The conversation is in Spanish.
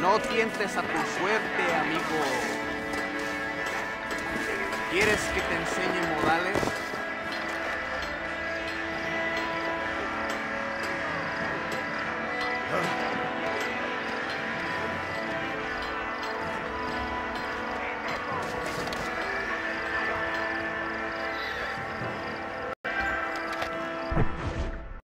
No tientes a tu suerte, amigo. ¿Quieres que te enseñe modales?